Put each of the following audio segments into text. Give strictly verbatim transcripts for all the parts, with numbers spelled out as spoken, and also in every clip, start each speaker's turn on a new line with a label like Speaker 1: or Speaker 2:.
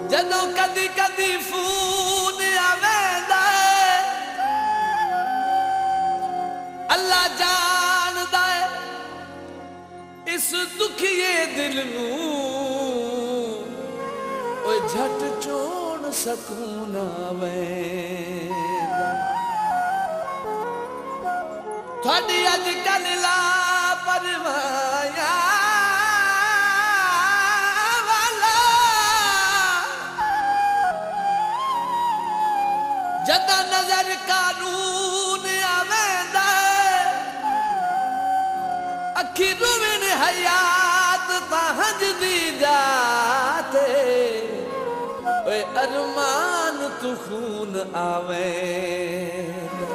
Speaker 1: जदों कदी कदी फोन आवेंदा है अल्लाह जानदा है इस दुखिए दिल नूं ओए झट चोण सकून आवेंदा थोड़ी अजकल लापरवाहियां जदा नजर कानून आवेंदा अखी रुविन हयात तहज दी जाते ओए अरमान तू खून आवेंदा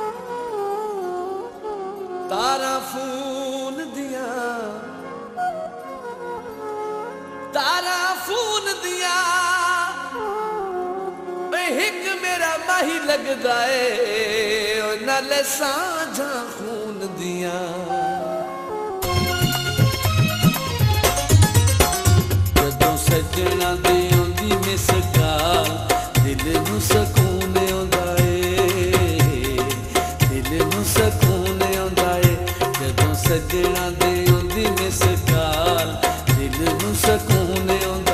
Speaker 1: तारा फून दिया तारा फून दिया हिक मेरा माही लगदा है नाले साझा खून दिया जदों सजना दे आंदी मिस गाल दिल नूं सकून आंदा है दिल नूं सकून आंदा है जदों सजना दे आंदी मिस गाल दिल नूं सकून आंदा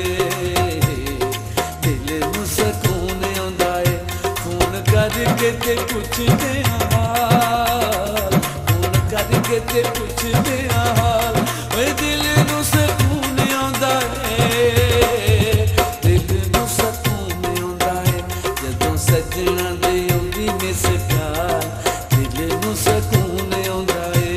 Speaker 1: करके ते पुछदे हाल फोन करके ते पुछदे हाल ओए दिल नूं सकून आंदा है दिल नूं सकून आंदा है जदों सजना दे आंदी मिस गाल दिल नूं सकून आंदा है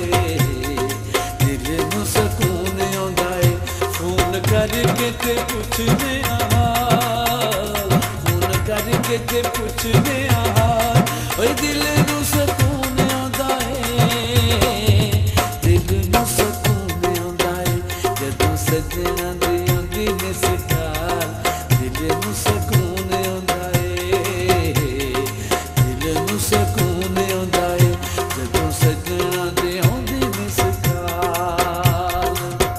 Speaker 1: दिल नूं सकून आंदा है फोन करके ते पुछदे हाल फोन करके ते पुछदे ओए दिल नूं सकून आंदा है दिल नूं सकून आंदा है जदों सजना दे आंदी मिस गाल दिल नूं सकून आंदा है दिल नूं सकून आंदा है जदों सजना दे आंदी मिस गाल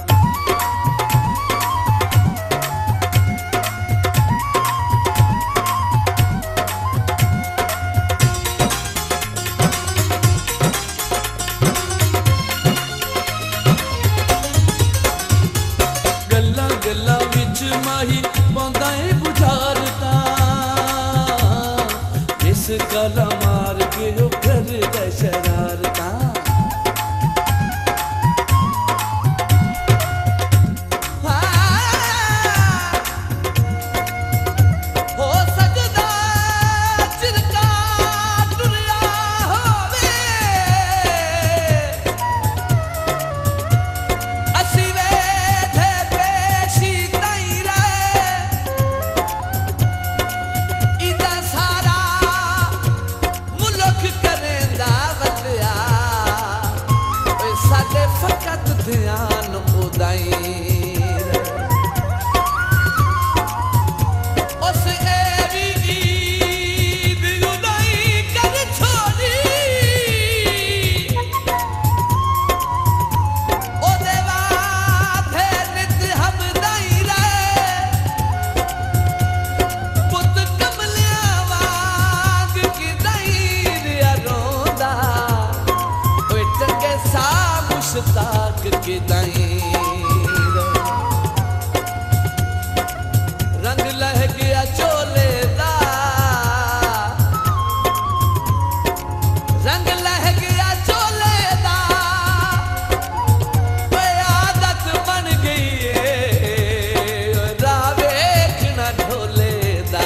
Speaker 1: माही पांदा है बुझारता इस गला मार के ओ करदा शरारता हो सकदा चिरका टुरिया होवे असी वेठे पेशी फकत ध्यान उदाई उस एवी ईद उदाई कर छोड़ी ओ देवा थे नित हमदाई रहे पुत कमलिया वांग की दई रोंदा ओए चंगे सा मुश्ताक के दाई रंग लह गया चोले दा रंग लह गया चोले दा आदत बन गई है रावे न ढोले दा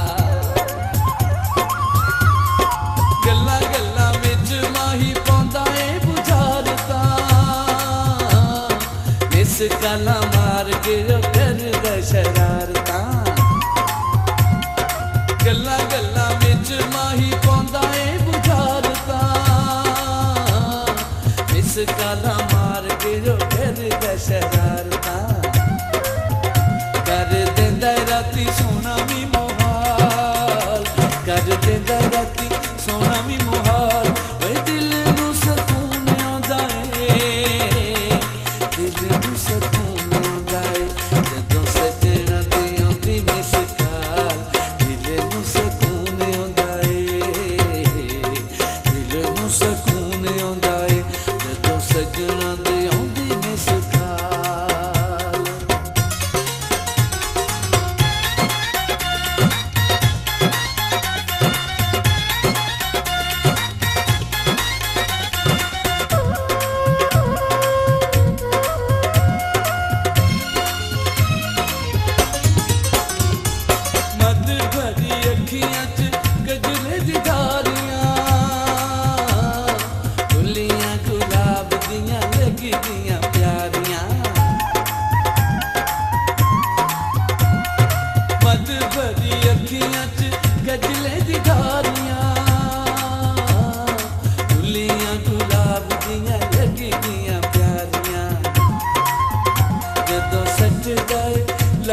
Speaker 1: गल्ला गल्ला विच माही पांदा है बुझारता इस गला मार के करदा शरारता गल्ला गल्ला विच माही पांदा है बुझारता इस गला मार के करदा शरारता कर देंदा राती सोना भी मोहाल कर देंदा राती सोना भी मोहाल दिल नूं सकून आंदा है दिल नूं सकून आंदा है जदों सजना दे आंदी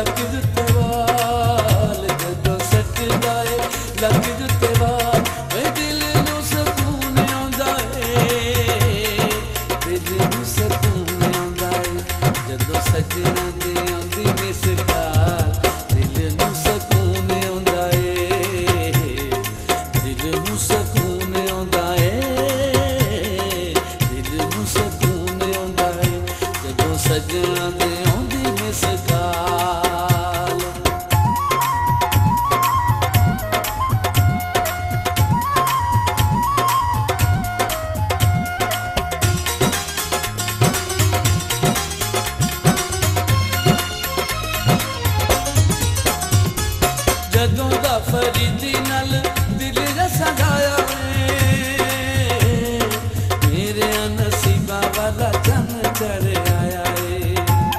Speaker 1: ਲੱਕ ਜੁੱਤੇ ਵਾਲ ਜਦੋਂ ਸੱਟਦਾ ਏ ਲੱਕ ਜੁੱਤੇ ਵਾਲ ਵੇ ਦਿਲ ਨੂੰ ਸਕੂਨ ਆਉਂਦਾ ਏ ਦਿਲ ਨੂੰ ਸਕੂਨ ਆਉਂਦਾ ਏ ਜਦੋਂ ਸੱਜਣਾ ਦੀ ਆਉਂਦੀ ਮਿਸਕਾਲ ਦਿਲ ਨੂੰ ਸਕੂਨ ਆਉਂਦਾ ਏ ਦਿਲ ਨੂੰ ਸਕੂਨ ਆਉਂਦਾ ਏ ਦਿਲ ਨੂੰ ਸਕੂਨ ਆਉਂਦਾ ਏ ਜਦੋਂ ਸੱਜਣਾ ਦੀ ਆਉਂਦੀ ਮਿਸਕਾਲ ਜਦੋਂ ਦਾ ਫਰੀਦੀ ਨਾਲ ਦਿਲ ਰਸਾ ਗਾਇਆ ਏ ਮੇਰੇ ਨਸੀਬਾਂ ਵਾਲਾ ਚੰਨ ਚੜ੍ਹ ਆਇਆ ਏ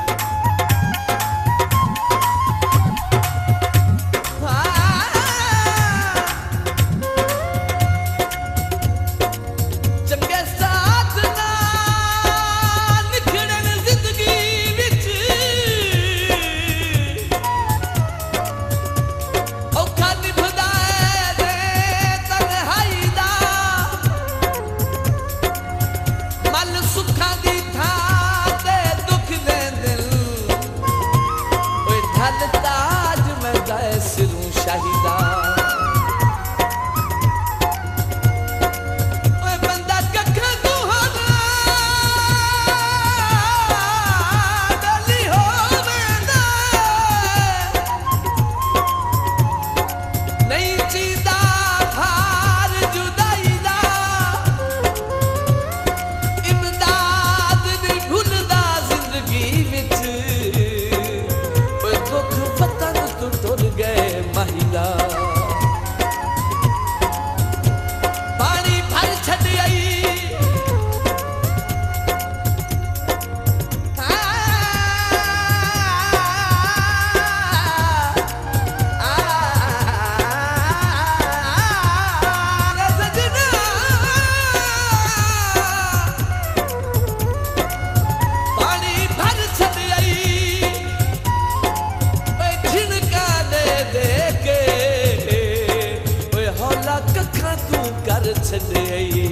Speaker 1: ਚੰਗੇ ਸਾਥ ਨਾਲ ਨਿਖੜਨ ਜ਼ਿੰਦਗੀ ਵਿੱਚ ਔਖਾ ਨਿਭਦਾ ਏ ਤਨਹਾਈ ਦਾ ਮਨ ਸੁੱਖਾਂ ਦੀ ਥਾਂ ਤੇ ਦੁੱਖ ਦੇ ਦਿਲ ਓਏ ਢਲ ਤਾਜ ਮੈਂ ਗਏ ਸਿਰੋਂ ਸ਼ਾਹੀਦਾ ਓਏ ਬੰਦਾ ਕੱਖਾਂ ਤੋਂ ਹੋਣਾ ਡਲੀ ਹੋਵੇਂਦਾ ਨਹੀਂ ਜੀਦਾ ਹਾਰ ਜੁਦਾਈ ਦਾ ਇਮਦਾਦ ਨਹੀਂ ਭੁੱਲਦਾ ਜ਼ਿੰਦਗੀ ਵਿੱਚ ਓਏ ਦੁੱਖ ਵਤਨ ਤੋਂ ਟੁਰ ਗਏ ਮਹਿਲਾ ਪਾਣੀ ਭਰ ਛੱਡ ਆਈ ਪਾਣੀ ਭਰ ਛੱਡ ਆਈ ਓਏ ਛਿਣਕਾ ਦੇ ਦੇ ਕੇ ਓਏ ਹੌਲਾ ਕੱਖਾਂ ਤੂੰ ਕਰ ਛੱਡ ਆਈ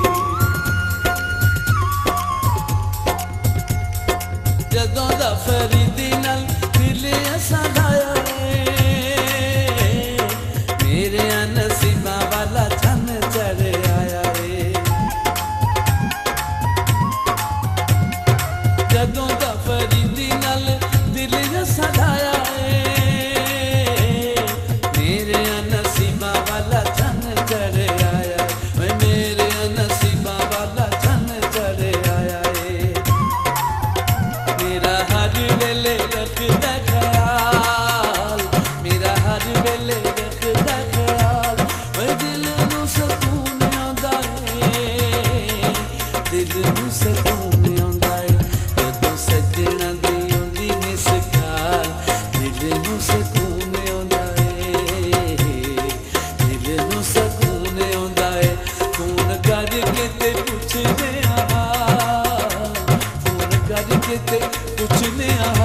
Speaker 1: ਜਦੋਂ ਦਾ ਫਰੀਦੀ ਨਾਲ ਦਿਲ ਅਸਾਂ ਲਾਇਆ ਏ ਮੇਰੇ ਨਸੀਬਾਂ ਵਾਲਾ ਚੰਨ ਚੜ੍ਹ ਆਇਆ ਏ ਜਦੋਂ ਦਾ ਫਰੀਦੀ ਨਾਲ ਦਿਲ ਅਸਾਂ ਲਾਇਆ ਏ ਮੇਰੇ ਨਸੀਬਾਂ ਵਾਲਾ ਚੰਨ ਚੜ੍ਹ ਆਇਆ ਏ ਮੇਰੇ ਨਸੀਬਾਂ ਵਾਲਾ ਚੰਨ ਚੜ੍ਹ ਆਇਆ ਏ ਮੇਰਾ ਹਰ ਵੇਲੇ ਰੱਖਦਾ ਖਿਆਲ ਮੇਰਾ ਹਰ ਵੇਲੇ ਰੱਖਦਾ ਖਿਆਲ ਓਏ ਦਿਲ ਨੂੰ ਸਕੂਨ ਆਉਂਦਾ ਏ ਦਿਲ ਨੂੰ ਸਕੂਨ ਆਉਂਦਾ ਏ ਜਦੋਂ ਸੱਜਣਾ ਦੀ ਆਉਂਦੀ ਮਿਸਕਾਲ ਦਿਲ ਨੂੰ ਸਕੂਨ ਆਉਂਦਾ ਏ ਦਿਲ ਨੂੰ ਸਕੂਨ ਆਉਂਦਾ ਏ ਫੋਨ ਕਰਕੇ ਤੇ ਪੁੱਛਦੇ ਆ ਫੋਨ ਕਰਕੇ ਤੇ ਪੁੱਛਦੇ ਆ